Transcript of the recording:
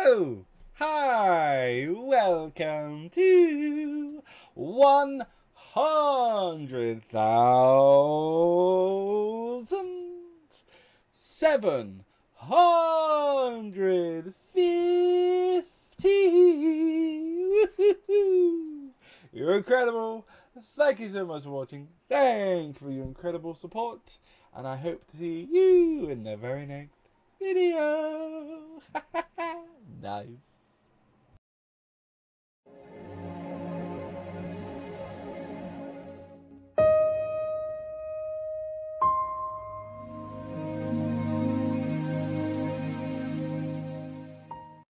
Hello! Hi! Welcome to 100,750! Woohoo! You're incredible! Thank you so much for watching. Thanks for your incredible support. And I hope to see you in the very next video. Nice.